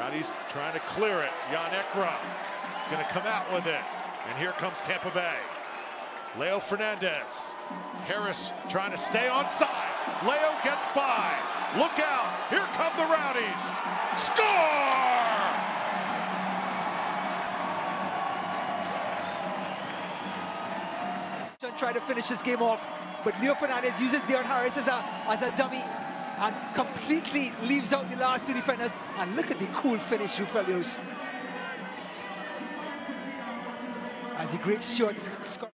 Rowdies trying to clear it. Jan Ekra going to come out with it. And here comes Tampa Bay. Leo Fernandes. Harris trying to stay on side. Leo gets by. Look out. Here come the Rowdies. Score! Try to finish this game off, but Leo Fernandes uses Deon Harris as a dummy and completely leaves out the last two defenders. And look at the cool finish, Rufelios. As a great shot.